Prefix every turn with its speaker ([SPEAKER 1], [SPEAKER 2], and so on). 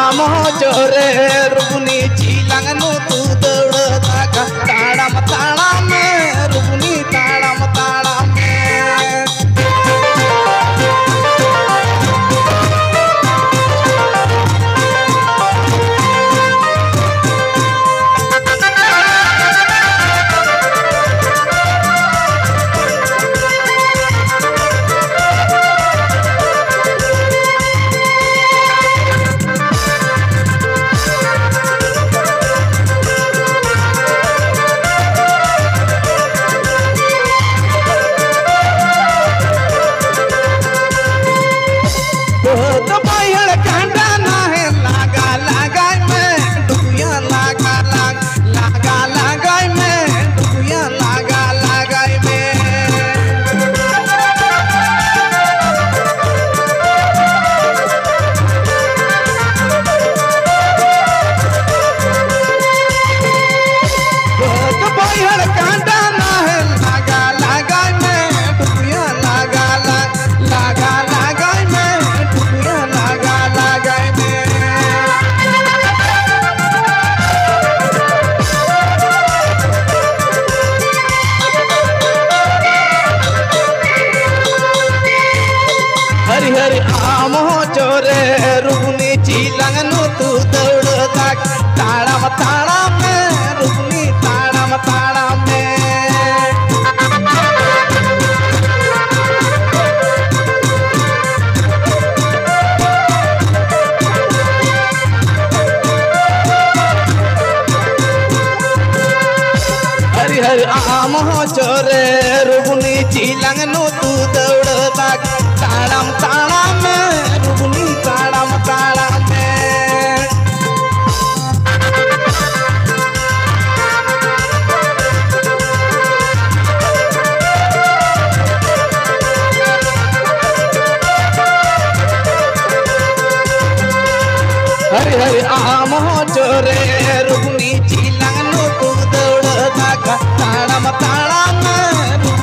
[SPEAKER 1] आम जोरे रुगनी चिलंगनु तू दौड़ता का ताड़म ताड़म रुगनी ताड़म ताड़म आम जोरे रुगनी चिलंगनु तू दौड़ता ताड़म ताड़म रुगनी ताड़म ताड़म हरि हरि आम जोरे रुगनी चिलंगनु तू दौड़ता ताड़म ताड़म रुगनी ताड़म ताड़म हरि हरि आम जोरे रुगनी चिलंगनु तू दौड़ता ताड़म ताड़म